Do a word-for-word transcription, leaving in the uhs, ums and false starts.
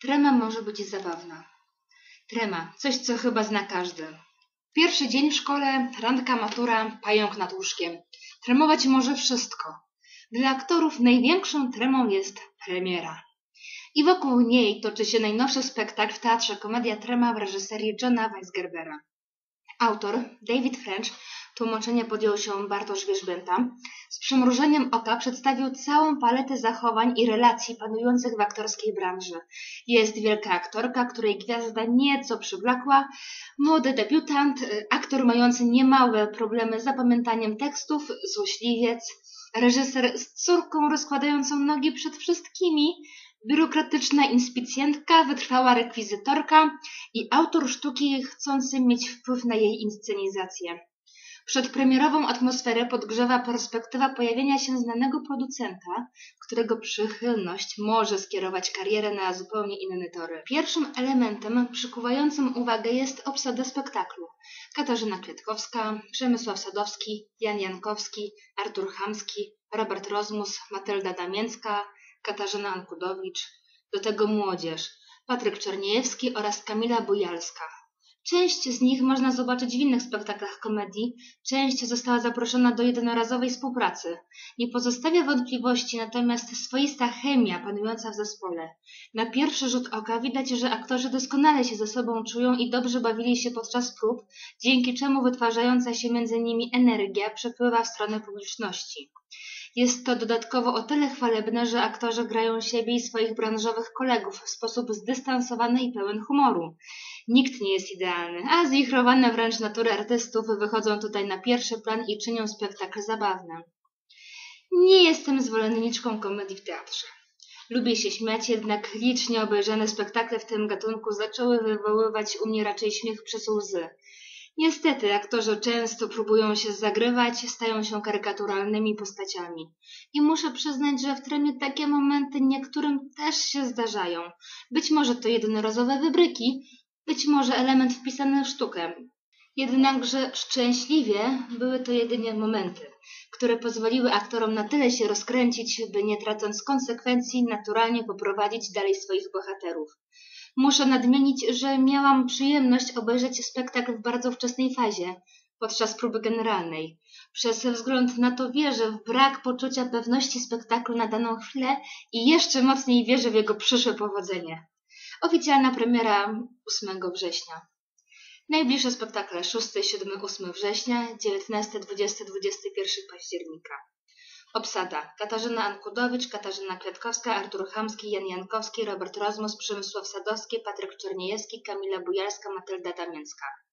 Trema może być zabawna. Trema, coś co chyba zna każdy. Pierwszy dzień w szkole, randka, matura, pająk nad łóżkiem. Tremować może wszystko. Dla aktorów największą tremą jest premiera. I wokół niej toczy się najnowszy spektakl w teatrze Komedia Trema w reżyserii Johna Weisgerbera. Autor, David French, tłumaczenie podjął się Bartosz Wierzbięta, z przymrużeniem oka przedstawił całą paletę zachowań i relacji panujących w aktorskiej branży. Jest wielka aktorka, której gwiazda nieco przyblakła, młody debiutant, aktor mający niemałe problemy z zapamiętaniem tekstów, złośliwiec, reżyser z córką rozkładającą nogi przed wszystkimi, biurokratyczna inspicjentka, wytrwała rekwizytorka i autor sztuki chcący mieć wpływ na jej inscenizację. Przedpremierową atmosferę podgrzewa perspektywa pojawienia się znanego producenta, którego przychylność może skierować karierę na zupełnie inne tory. Pierwszym elementem przykuwającym uwagę jest obsada spektaklu. Katarzyna Kwiatkowska, Przemysław Sadowski, Jan Jankowski, Artur Chamski, Robert Rozmus, Matylda Damięcka, Katarzyna Ankudowicz, do tego młodzież, Patryk Czerniejewski oraz Kamila Bujalska. Część z nich można zobaczyć w innych spektaklach komedii, część została zaproszona do jednorazowej współpracy. Nie pozostawia wątpliwości natomiast swoista chemia panująca w zespole. Na pierwszy rzut oka widać, że aktorzy doskonale się ze sobą czują i dobrze bawili się podczas prób, dzięki czemu wytwarzająca się między nimi energia przepływa w stronę publiczności. Jest to dodatkowo o tyle chwalebne, że aktorzy grają siebie i swoich branżowych kolegów w sposób zdystansowany i pełen humoru. Nikt nie jest idealny, a zwichrowane wręcz natury artystów wychodzą tutaj na pierwszy plan i czynią spektakl zabawnym. Nie jestem zwolenniczką komedii w teatrze. Lubię się śmiać, jednak licznie obejrzane spektakle w tym gatunku zaczęły wywoływać u mnie raczej śmiech przez łzy. Niestety, aktorzy często próbują się zagrywać, stają się karykaturalnymi postaciami. I muszę przyznać, że w Tremie takie momenty niektórym też się zdarzają. Być może to jednorazowe wybryki, być może element wpisany w sztukę. Jednakże szczęśliwie były to jedynie momenty, które pozwoliły aktorom na tyle się rozkręcić, by nie tracąc konsekwencji naturalnie poprowadzić dalej swoich bohaterów. Muszę nadmienić, że miałam przyjemność obejrzeć spektakl w bardzo wczesnej fazie, podczas próby generalnej. Przez wzgląd na to wierzę w brak poczucia pewności spektaklu na daną chwilę i jeszcze mocniej wierzę w jego przyszłe powodzenie. Oficjalna premiera ósmego września. Najbliższe spektakle szóstego, siódmego, ósmego września, dziewiętnastego, dwudziestego, dwudziestego pierwszego października. Obsada: Katarzyna Ankudowicz, Katarzyna Kwiatkowska, Artur Chamski, Jan Jankowski, Robert Rozmus, Przemysław Sadowski, Patryk Czerniejewski, Kamila Bujalska, Matylda Damięcka.